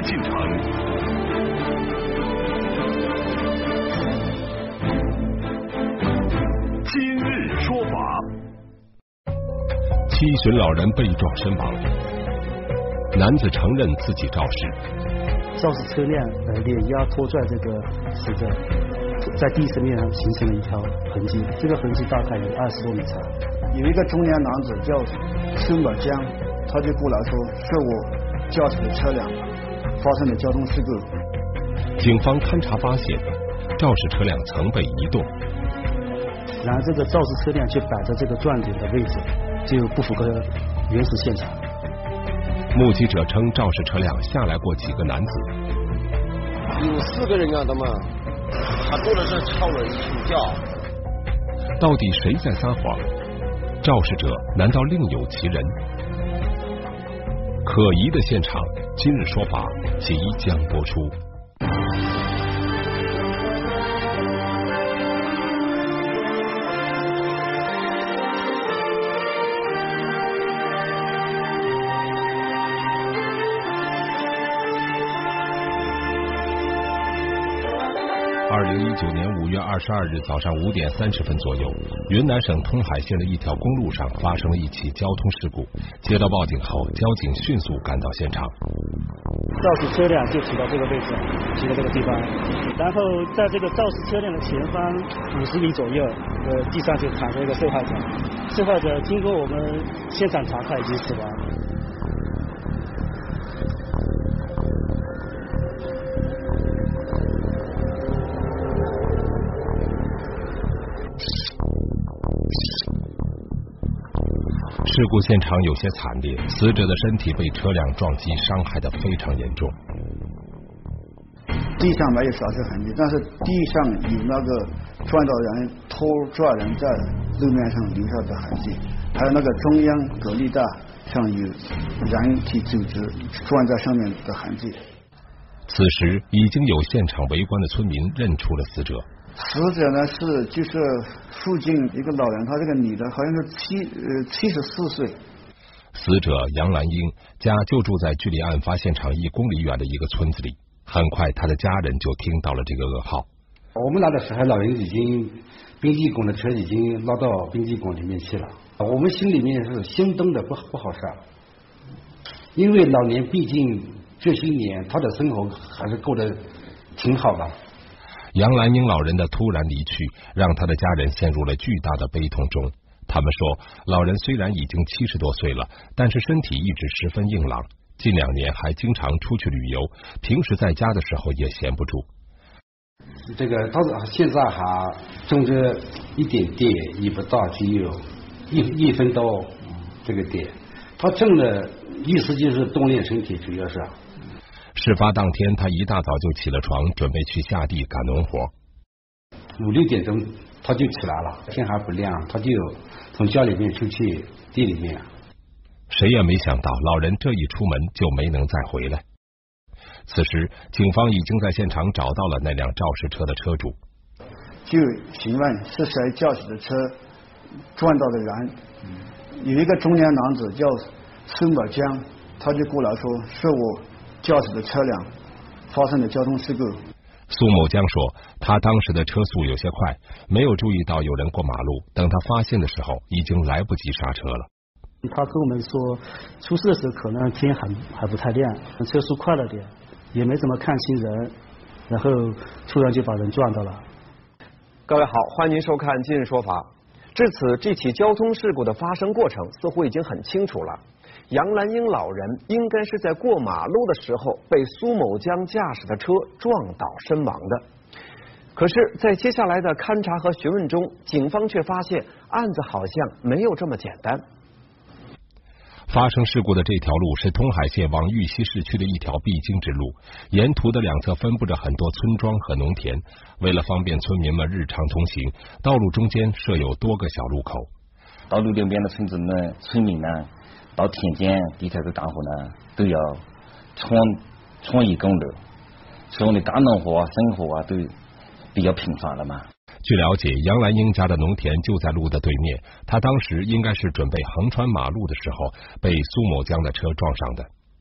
进程。今日说法。七旬老人被撞身亡，男子承认自己肇事。 肇事车辆碾压拖拽这个死者，在地层面上形成了一条痕迹，这个痕迹大概有20多米长。 有一个中年男子叫孙宝江，他就过来说是我驾驶的车辆发生了交通事故。 警方勘查发现，肇事车辆曾被移动， 然而这个肇事车辆却摆在这个撞点的位置，就不符合原始现场。 目击者称，肇事车辆下来过几个男子， 有4个人啊，他们，他坐的是超人请假。 到底谁在撒谎？肇事者难道另有其人？可疑的现场，今日说法即将播出。2019年5月22日早上5点30分左右，云南省通海县的一条公路上发生了一起交通事故。接到报警后，交警迅速赶到现场。 肇事车辆就停到这个位置，停到这个地方，然后在这个肇事车辆的前方50米左右，地上就躺着一个受害者。受害者经过我们现场查看已经死亡。 事故现场有些惨烈，死者的身体被车辆撞击，伤害得非常严重。 地上没有刹车痕迹，但是地上有那个撞到人、拖拽人在路面上留下的痕迹，还有那个中央隔离带上有人体组织撞在上面的痕迹。 此时已经有现场围观的村民认出了死者。 死者呢就是附近一个老人，他这个女的好像是74岁。 死者杨兰英家就住在距离案发现场1公里远的一个村子里。很快，他的家人就听到了这个噩耗。 我们来的时候，老人已经殡仪馆的车已经拉到殡仪馆里面去了。我们心里面是心动的不好受，因为老年毕竟这些年他的生活还是过得挺好的。 杨兰英老人的突然离去，让他的家人陷入了巨大的悲痛中。他们说，老人虽然已经70多岁了，但是身体一直十分硬朗，近2年还经常出去旅游，平时在家的时候也闲不住。 这个他现在还种着一点地，也不大，只有1分多这个地。他种的意思就是锻炼身体，主要是。 事发当天，他一大早就起了床，准备去下地赶农活。 5、6点钟他就起来了，天还不亮，他就从家里面出去地里面。 谁也没想到，老人这一出门就没能再回来。此时，警方已经在现场找到了那辆肇事车的车主， 就询问是谁驾驶的车撞到的人。有一个中年男子叫孙宝江，他就过来说是我驾驶的车辆发生了交通事故。 苏某江说，他当时的车速有些快，没有注意到有人过马路，等他发现的时候，已经来不及刹车了。 他跟我们说，出事的时候可能天还不太亮，车速快了点，也没怎么看清人，然后突然就把人撞到了。 各位好，欢迎您收看《今日说法》。至此，这起交通事故的发生过程似乎已经很清楚了。杨兰英老人应该是在过马路的时候被苏某江驾驶的车撞倒身亡的。可是，在接下来的勘查和询问中，警方却发现案子好像没有这么简单。 发生事故的这条路是通海县往玉溪市区的一条必经之路，沿途的两侧分布着很多村庄和农田。为了方便村民们日常通行，道路中间设有多个小路口。 道路两边的村民呢，到田间地头去干活呢，都要闯1公路，所以呢，干农活啊、生活啊都比较频繁了嘛。 据了解，杨兰英家的农田就在路的对面，他当时应该是准备横穿马路的时候被苏某江的车撞上的。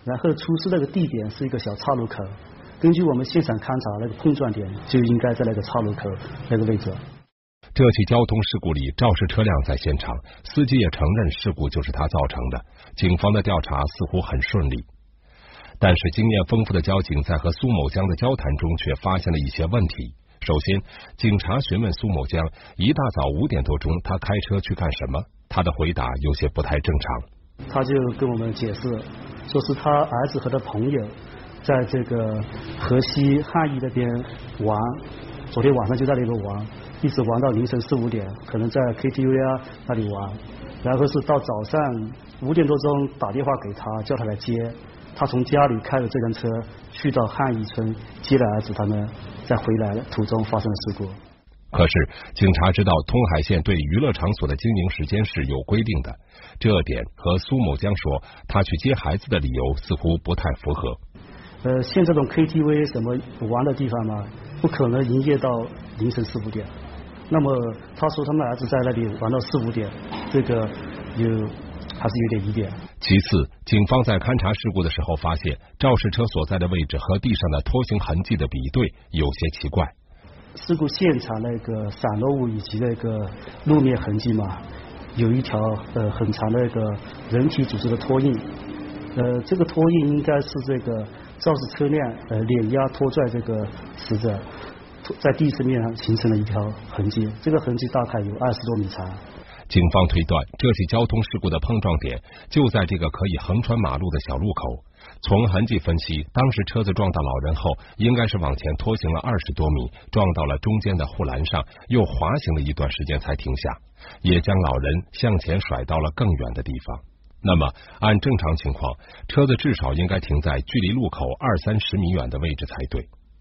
然后出事那个地点是一个小岔路口，根据我们现场勘查，那个碰撞点就应该在那个岔路口那个位置。 这起交通事故里，肇事车辆在现场，司机也承认事故就是他造成的。警方的调查似乎很顺利，但是经验丰富的交警在和苏某江的交谈中却发现了一些问题。首先，警察询问苏某江一大早5点多钟他开车去干什么，他的回答有些不太正常。 他就跟我们解释，说是他儿子和他朋友在这个河西汉义那边玩，昨天晚上就在那边玩，一直玩到凌晨4、5点，可能在 KTV 那里玩，然后是到早上5点多钟打电话给他，叫他来接。他从家里开着这辆车去到汉义村接了儿子，他们在回来的途中发生了事故。 可是警察知道通海县对娱乐场所的经营时间是有规定的，这点和苏某江说他去接孩子的理由似乎不太符合。 像这种 KTV 什么玩的地方嘛，不可能营业到凌晨4、5点。那么他说他们儿子在那里玩到4、5点，这个还是有点疑点。 其次，警方在勘查事故的时候发现，肇事车所在的位置和地上的拖行痕迹的比对有些奇怪。 事故现场那个散落物以及那个路面痕迹嘛，有一条很长的那个人体组织的拖印，这个拖印应该是这个肇事车辆碾压拖拽这个死者在地层面上形成了一条痕迹，这个痕迹大概有20多米长。 警方推断，这起交通事故的碰撞点就在这个可以横穿马路的小路口。从痕迹分析，当时车子撞到老人后，应该是往前拖行了20多米，撞到了中间的护栏上，又滑行了一段时间才停下，也将老人向前甩到了更远的地方。那么，按正常情况，车子至少应该停在距离路口20、30米远的位置才对。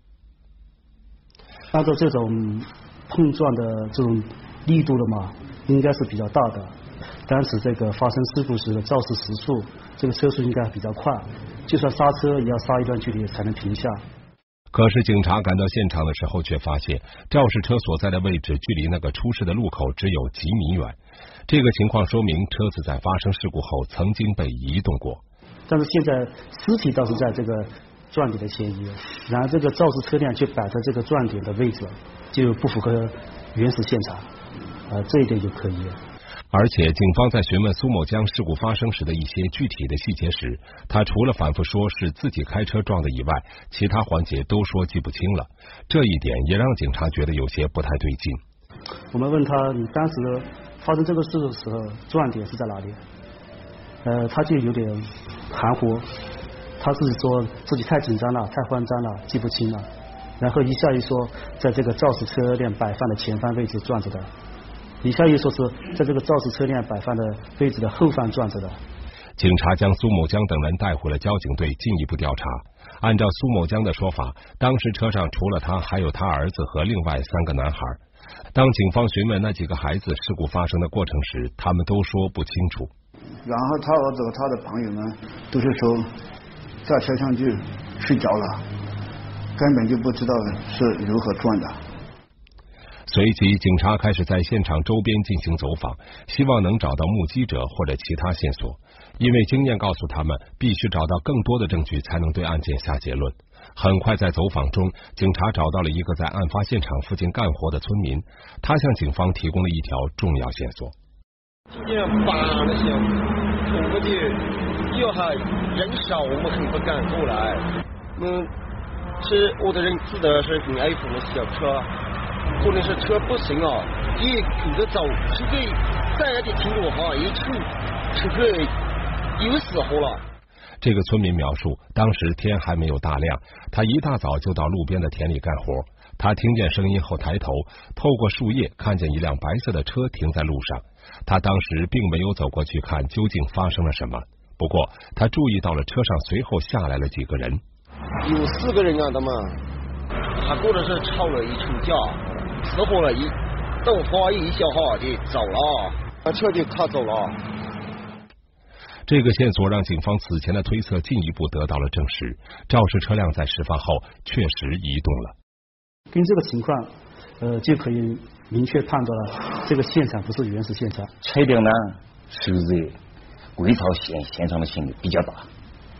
按照这种碰撞的这种力度的嘛，应该是比较大的。当时这个发生事故时的肇事时速，这个车速应该比较快，就算刹车也要刹一段距离才能停下。 可是警察赶到现场的时候，却发现肇事车所在的位置距离那个出事的路口只有几米远。这个情况说明车子在发生事故后曾经被移动过。 但是现在尸体倒是在这个撞点的前沿，然而这个肇事车辆却摆在这个撞点的位置，就不符合原始现场，这一点就可疑。 而且警方在询问苏某江事故发生时的一些具体的细节时，他除了反复说是自己开车撞的以外，其他环节都说记不清了，这一点也让警察觉得有些不太对劲。 我们问他，你当时发生这个事的时候撞点是在哪里？他就有点含糊，他自己说自己太紧张了，太慌张了，记不清了，然后一下又说在这个肇事车辆摆放的前方位置撞着的，一下又说是在这个肇事车辆摆放的位置的后方撞着的。 警察将苏某江等人带回了交警队进一步调查。按照苏某江的说法，当时车上除了他还有他儿子和另外3个男孩。当警方询问那几个孩子事故发生的过程时，他们都说不清楚。 然后他儿子和他的朋友们都是说在车上就睡着了，根本就不知道是如何撞的。 随即警察开始在现场周边进行走访，希望能找到目击者或者其他线索，因为经验告诉他们必须找到更多的证据才能对案件下结论。很快在走访中，警察找到了一个在案发现场附近干活的村民，他向警方提供了一条重要线索。 今天晚的时候，我们的要害人少，我们很不敢过来。是我的人住的是很矮房的小车，可能是车不行啊，也走着走，这个再也得听我话，一处这个有死活了。 这个村民描述，当时天还没有大亮，他一大早就到路边的田里干活。他听见声音后抬头，透过树叶看见一辆白色的车停在路上。他当时并没有走过去看究竟发生了什么，不过他注意到了车上随后下来了几个人。 有4个人啊的嘛，他过的是吵了一群架，死活了一等花一小哈就走了，把车就开走了。 这个线索让警方此前的推测进一步得到了证实，肇事车辆在事发后确实移动了。 跟这个情况就可以明确判断了这个现场不是原始现场。 车辆呢是在归巢现场的性比较大。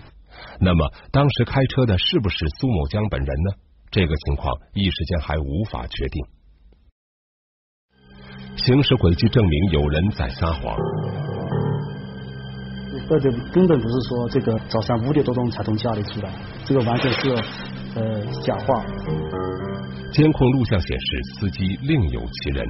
那么当时开车的是不是苏某江本人呢？这个情况一时间还无法确定。行驶轨迹证明有人在撒谎。 这个根本不是说这个早上5点多钟才从家里出来，这个完全是假话。 监控录像显示，司机另有其人。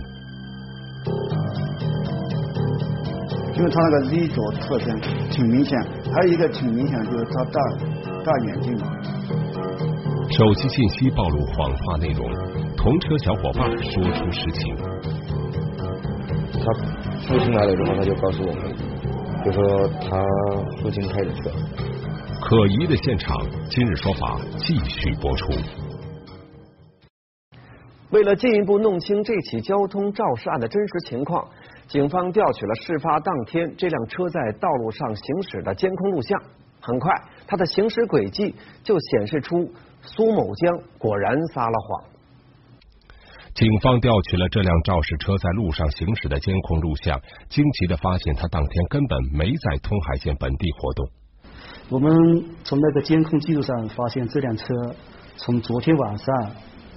因为他那个衣着特征挺明显，还有一个挺明显就是他大眼睛嘛。 手机信息暴露谎话内容，同车小伙伴说出实情。 他父亲来了之后，他就告诉我们，就说他父亲开的车。 可疑的现场，今日说法继续播出。 为了进一步弄清这起交通肇事案的真实情况，警方调取了事发当天这辆车在道路上行驶的监控录像。很快，他的行驶轨迹就显示出苏某江果然撒了谎。 警方调取了这辆肇事车在路上行驶的监控录像，惊奇地发现他当天根本没在通海县本地活动。 我们从那个监控记录上发现，这辆车从昨天晚上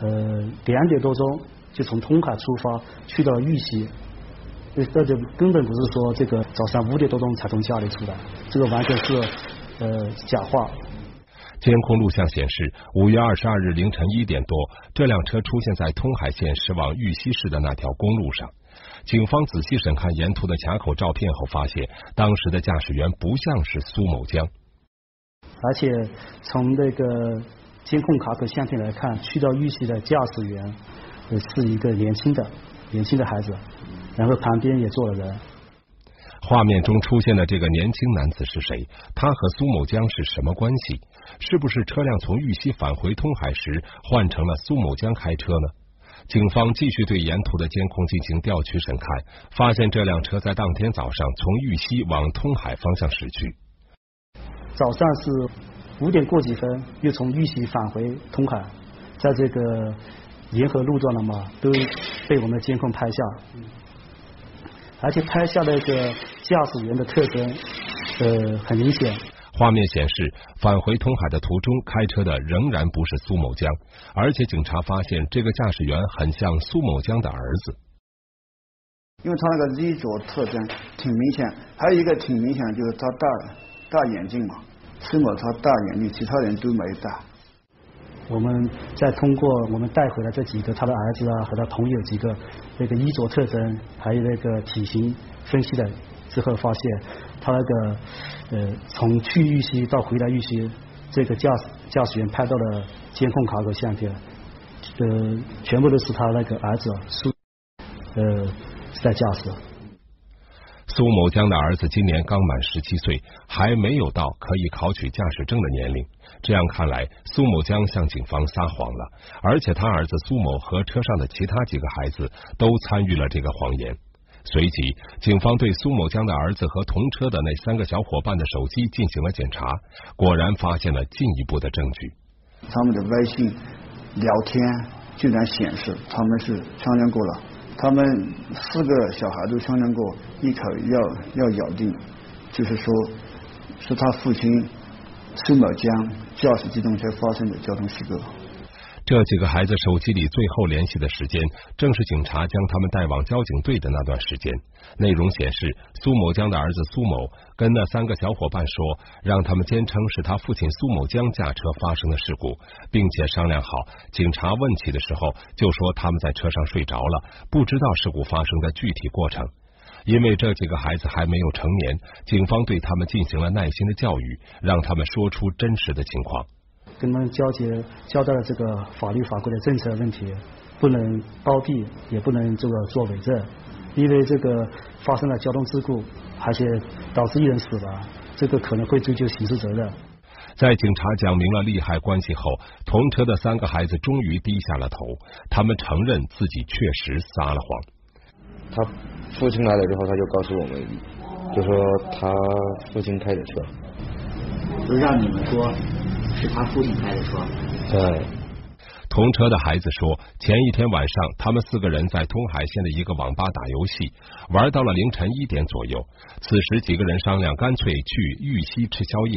2点多钟就从通海出发去到玉溪，这就根本不是说这个早上5点多钟才从家里出来，这个完全是假话。 监控录像显示，5月22日凌晨1点多，这辆车出现在通海县驶往玉溪市的那条公路上。警方仔细审看沿途的卡口照片后发现，当时的驾驶员不像是苏某江。 而且从那个监控卡口相片来看，去到玉溪的驾驶员是一个年轻的孩子，然后旁边也坐了人。 画面中出现的这个年轻男子是谁？他和苏某江是什么关系？是不是车辆从玉溪返回通海时换成了苏某江开车呢？警方继续对沿途的监控进行调取审看，发现这辆车在当天早上从玉溪往通海方向驶去。 早上是5点过几分，又从玉溪返回通海，在这个沿河路段了嘛，都被我们监控拍下，而且拍下那个驾驶员的特征，很明显。 画面显示，返回通海的途中，开车的仍然不是苏某江，而且警察发现这个驾驶员很像苏某江的儿子。 因为他那个衣着特征挺明显，还有一个挺明显就是他大眼睛嘛，苏某他大眼睛，其他人都没大。 我们再通过我们带回来这几个他的儿子啊和他朋友几个那个衣着特征，还有那个体型分析的之后，发现他那个从去玉溪到回来玉溪，这个驾驶员拍到的监控卡口相片，全部都是他那个儿子苏在驾驶。 苏某江的儿子今年刚满17岁，还没有到可以考取驾驶证的年龄。这样看来，苏某江向警方撒谎了，而且他儿子苏某和车上的其他几个孩子都参与了这个谎言。随即，警方对苏某江的儿子和同车的那3个小伙伴的手机进行了检查，果然发现了进一步的证据。 他们的微信聊天居然显示他们是商量过了，他们4个小孩都商量过，一口要咬定，就是说是他父亲苏某江驾驶机动车发生的交通事故。 这几个孩子手机里最后联系的时间，正是警察将他们带往交警队的那段时间。内容显示，苏某江的儿子苏某跟那3个小伙伴说，让他们坚称是他父亲苏某江驾车发生的事故，并且商量好，警察问起的时候就说他们在车上睡着了，不知道事故发生的具体过程。因为这几个孩子还没有成年，警方对他们进行了耐心的教育，让他们说出真实的情况。 跟他们交代了这个法律法规的政策问题，不能包庇，也不能这个做伪证，因为这个发生了交通事故，而且导致1人死亡，这个可能会追究刑事责任。 在警察讲明了利害关系后，同车的3个孩子终于低下了头，他们承认自己确实撒了谎。 他父亲来了之后，他就告诉我们，就说他父亲开的车， 就让你们说是他父亲开的车。 对。 同车的孩子说，前一天晚上他们4个人在通海县的一个网吧打游戏，玩到了凌晨1点左右。此时几个人商量干脆去玉溪吃宵夜，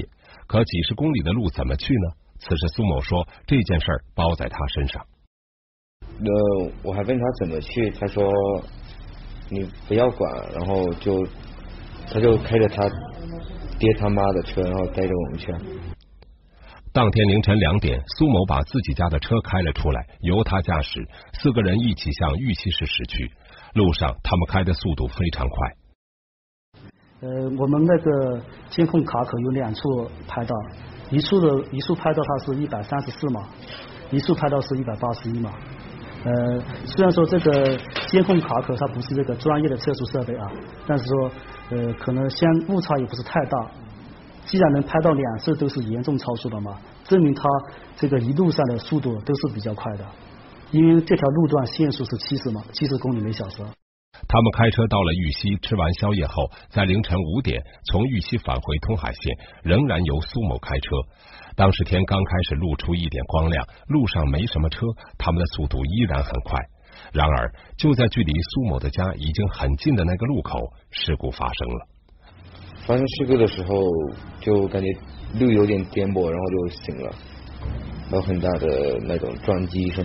可几十公里的路怎么去呢？此时苏某说这件事包在他身上。 我还问他怎么去，他说你不要管，然后他就开着他爹他妈的车，然后带着我们去。 当天凌晨2点，苏某把自己家的车开了出来，由他驾驶，4个人一起向玉溪市驶去。路上他们开的速度非常快。 我们那个监控卡口有2处拍到，一处拍到它是134码，一处拍到是181码。虽然说这个监控卡口它不是这个专业的测速设备啊，但是说可能误差也不是太大。既然能拍到2次都是严重超速的嘛，证明他这个一路上的速度都是比较快的，因为这条路段限速是70公里每小时。 他们开车到了玉溪，吃完宵夜后，在凌晨5点从玉溪返回通海县，仍然由苏某开车。当时天刚开始露出一点光亮，路上没什么车，他们的速度依然很快。然而，就在距离苏某的家已经很近的那个路口，事故发生了。 发生事故的时候，就感觉路有点颠簸，然后就醒了，有很大的那种撞击声，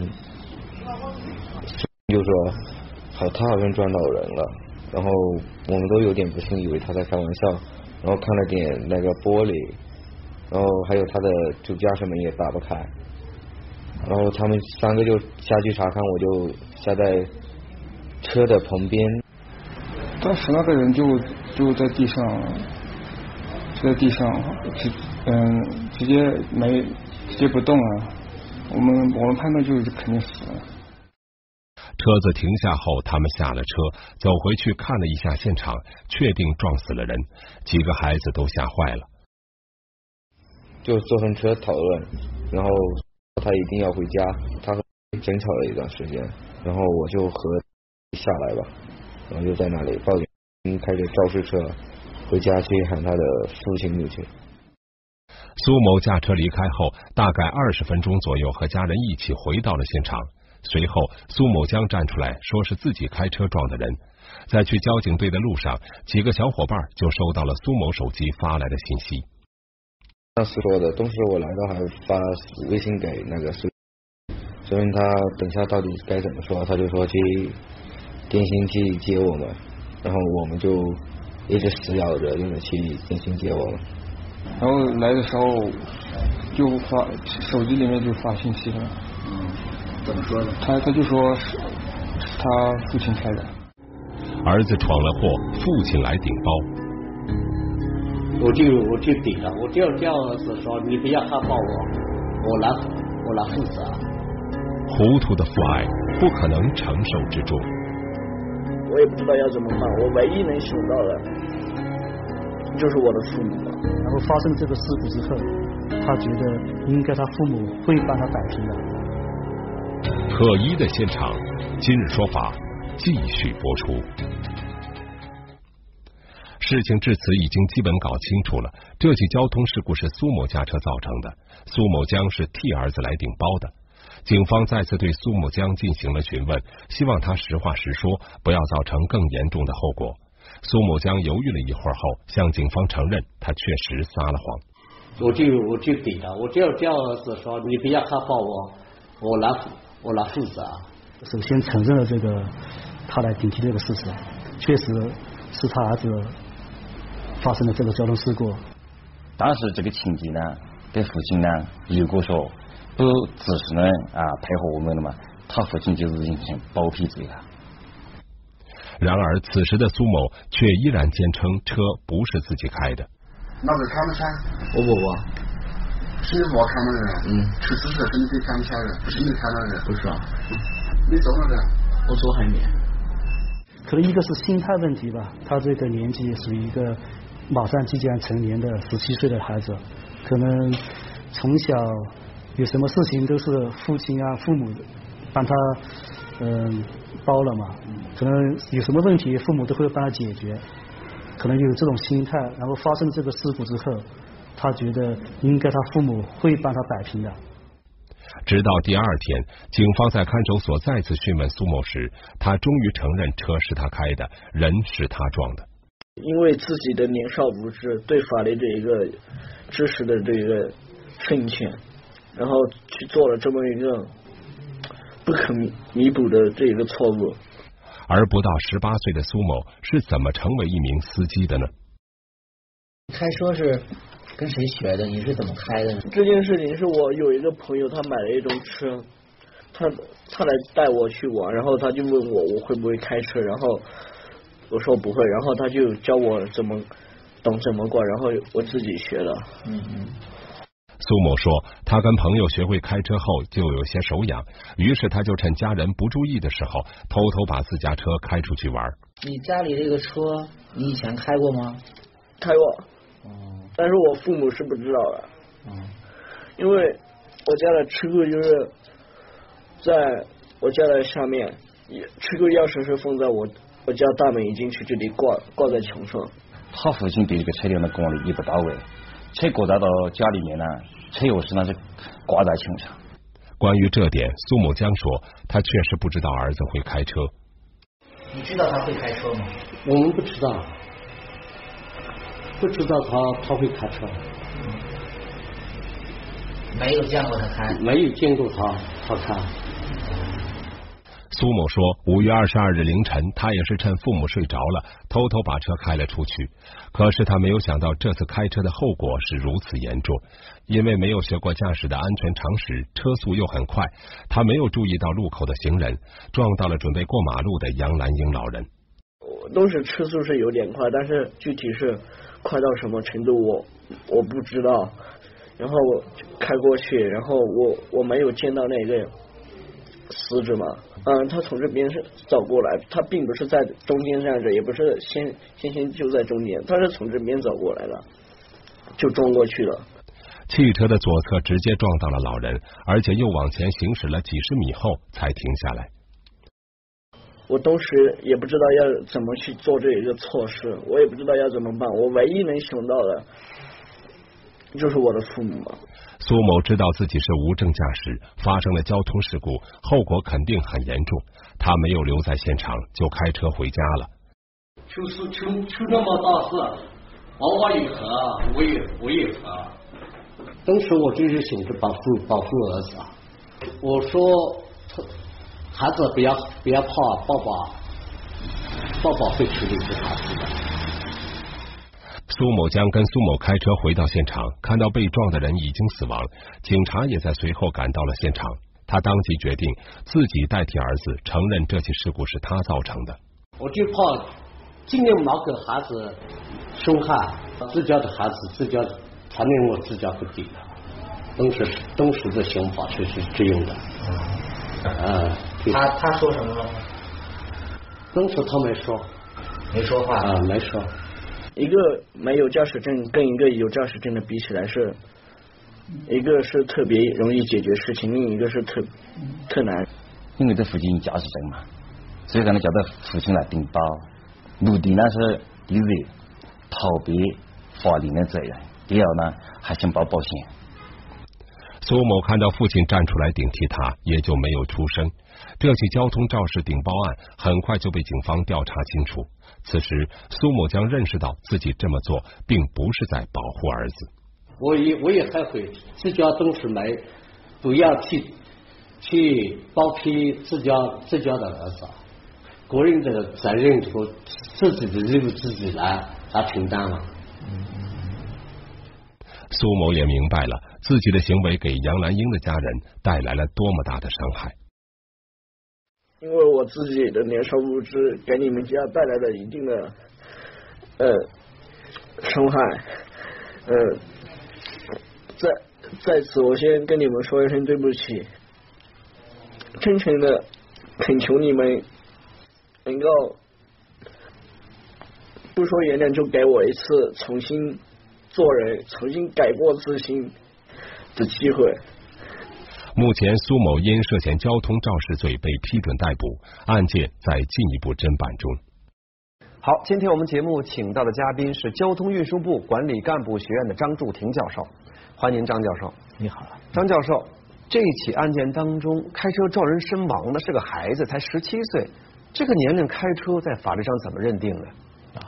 就说他好像撞到人了，然后我们都有点不信，以为他在开玩笑，然后看了点那个玻璃，然后还有他的主驾驶门也打不开，然后他们3个就下去查看，我就下在车的旁边。 当时那个人就在地上，直接不动了。我们判断就是肯定死了。 车子停下后，他们下了车，走回去看了一下现场，确定撞死了人，几个孩子都吓坏了。 就坐上车讨论，然后他一定要回家，他和争吵了一段时间，然后我就和下来吧，然后就在那里报警，开着肇事车回家去喊他的父亲母亲。 苏某驾车离开后，大概20分钟左右，和家人一起回到了现场。随后，苏某江站出来说是自己开车撞的人。在去交警队的路上，几个小伙伴就收到了苏某手机发来的信息。 当时说的，当时我来到还发微信给那个所以他等下到底该怎么说，他就说去电信去接我们，然后我们就一直死咬着用着去电信接我们。 然后来的时候就手机里面就发信息了。 怎么说的？ 他就说是他父亲开的。 儿子闯了祸，父亲来顶包。 我就顶了，我这样子说，你不要害怕我来负责。 糊涂的父爱不可能承受之重。 我也不知道要怎么办，我唯一能想到的就是我的父母了。 然后发生这个事故之后，他觉得应该他父母会帮他摆平的。 可疑的现场，今日说法继续播出。事情至此已经基本搞清楚了，这起交通事故是苏某驾车造成的，苏某江是替儿子来顶包的。警方再次对苏某江进行了询问，希望他实话实说，不要造成更严重的后果。苏某江犹豫了一会儿后，向警方承认他确实撒了谎。 我就顶了，我这样子说，你不要害怕我来负责。 首先承认了这个他来顶替这个事实，确实是他儿子发生了这个交通事故。 当时这个情景呢，对父亲呢，如果说不只是呢配合我们的嘛，他父亲就是进行包庇罪了。 然而此时的苏某却依然坚称车不是自己开的。 那是他们噻。 不， 是我开的人。出事是你开的，不是你开的人。 不是啊。 你走了的？ 我走还没。 可能一个是心态问题吧，他这个年纪属于一个马上即将成年的17岁的孩子，可能从小有什么事情都是父亲父母帮他包了嘛，可能有什么问题父母都会帮他解决，可能有这种心态，然后发生这个事故之后，他觉得应该他父母会帮他摆平的。 直到第2天，警方在看守所再次讯问苏某时，他终于承认车是他开的，人是他撞的。 因为自己的年少无知，对法律的一个知识的这个深浅，然后去做了这么一个不可弥补的这个错误。 而不到18岁的苏某是怎么成为一名司机的呢？ 开车是跟谁学的？你是怎么开的呢？ 这件事情是我有一个朋友，他买了一种车，他来带我去玩，然后他就问我会不会开车，然后我说不会，然后他就教我怎么管，然后我自己学了。 苏某说，他跟朋友学会开车后就有些手痒，于是他就趁家人不注意的时候，偷偷把自家车开出去玩。 你家里这个车，你以前开过吗？ 开过，但是我父母是不知道的。因为我家的车库就是在我家的下面，车库钥匙是放在我家大门一进去这里挂在墙上。 他父亲对这个车辆的管理也不到位。车挂载到家里面呢，车钥匙呢是挂在墙上。 关于这点，苏某江说，他确实不知道儿子会开车。 你知道他会开车吗？ 我们不知道，不知道他会开车。 没有见过他开？ 没有见过他开。 苏某说，5月22日凌晨，他也是趁父母睡着了，偷偷把车开了出去。可是他没有想到，这次开车的后果是如此严重。因为没有学过驾驶的安全常识，车速又很快，他没有注意到路口的行人，撞到了准备过马路的杨兰英老人。 都是车速是有点快，但是具体是快到什么程度我不知道。然后我开过去，然后我没有见到那个死者嘛。他从这边是走过来，他并不是在中间站着，也不是先就在中间，他是从这边走过来的，就撞过去了。 汽车的左侧直接撞到了老人，而且又往前行驶了几十米后才停下来。 我当时也不知道要怎么去做这一个措施，我也不知道要怎么办，我唯一能想到的就是我的父母嘛。 苏某知道自己是无证驾驶，发生了交通事故，后果肯定很严重。他没有留在现场，就开车回家了。 出这么大事，娃也喝，我也喝。当时我就是想着保护儿子。我说，孩子不要怕，爸爸会处理这孩子的。 苏某江跟苏某开车回到现场，看到被撞的人已经死亡，警察也在随后赶到了现场。他当即决定自己代替儿子承认这起事故是他造成的。 我就怕尽量哪个孩子伤害自家的孩子，自家承认我自家不对的。当时的想法就是这样的。 他说什么了？ 当时他没说。 没说话。 没说。 一个没有驾驶证跟一个有驾驶证的比起来，是一个是特别容易解决事情，另一个是特难。 因为这父亲有驾驶证嘛，所以可能叫他父亲来顶包，目的呢是第一逃避法律的责任，第二呢还想保险。 苏某看到父亲站出来顶替他，也就没有出声。这起交通肇事顶包案很快就被警方调查清楚。此时，苏某江认识到自己这么做并不是在保护儿子。 我也后悔，自家当时不要去包庇自家的儿子，个人的责任和自己的义务自己来承担了。 苏某也明白了自己的行为给杨兰英的家人带来了多么大的伤害。 因为我自己的年少无知，给你们家带来了一定的伤害。在此我先跟你们说一声对不起，真诚的恳求你们能够不说原谅，就给我一次重新做人、重新改过自新的机会。 目前，苏某因涉嫌交通肇事罪被批准逮捕，案件在进一步侦办中。 好，今天我们节目请到的嘉宾是交通运输部管理干部学院的张柱廷教授，欢迎张教授。 你好， 张教授，这起案件当中，开车撞人身亡的是个孩子，才17岁，这个年龄开车在法律上怎么认定呢？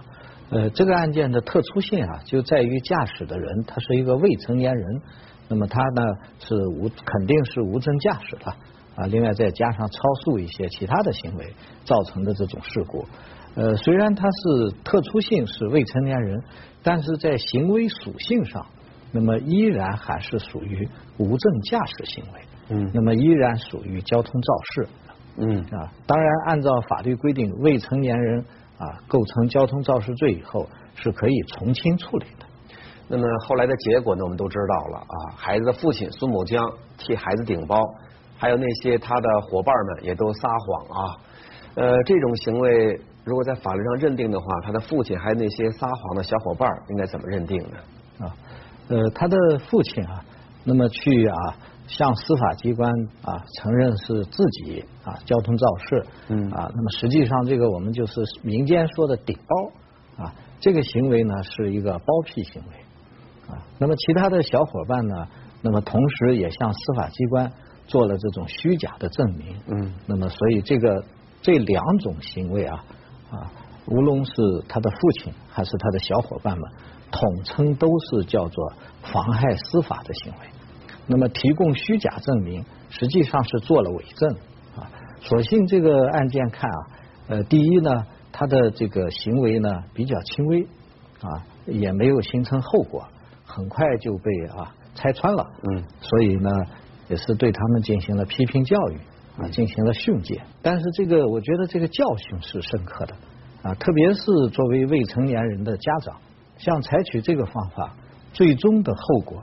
这个案件的特殊性啊，就在于驾驶的人他是一个未成年人，那么他呢是肯定是无证驾驶了啊，另外再加上超速一些其他的行为造成的这种事故。虽然它是特殊性是未成年人，但是在行为属性上，那么依然还是属于无证驾驶行为，那么依然属于交通肇事，当然按照法律规定，未成年人构成交通肇事罪以后是可以从轻处理的。 那么后来的结果呢，我们都知道了啊，孩子的父亲孙某江替孩子顶包，还有那些他的伙伴们也都撒谎啊。这种行为如果在法律上认定的话，他的父亲还有那些撒谎的小伙伴应该怎么认定呢？ 他的父亲那么去向司法机关承认是自己交通肇事，那么实际上这个我们就是民间说的顶包这个行为呢是一个包庇行为那么其他的小伙伴呢，那么同时也向司法机关做了这种虚假的证明，那么所以这两种行为无论是他的父亲还是他的小伙伴们，统称都是叫做妨害司法的行为。那么提供虚假证明，实际上是做了伪证所幸这个案件看第一呢，他的这个行为呢比较轻微也没有形成后果，很快就被拆穿了，所以呢也是对他们进行了批评教育进行了训诫。但是我觉得这个教训是深刻的特别是作为未成年人的家长，像采取这个方法，最终的后果